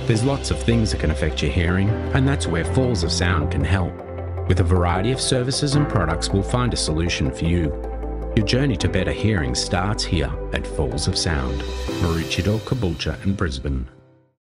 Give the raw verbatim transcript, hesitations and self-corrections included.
There's lots of things that can affect your hearing, and that's where Falls of Sound can help. With a variety of services and products, we'll find a solution for you. Your journey to better hearing starts here at Falls of Sound, Maroochydore, Caboolture and Brisbane.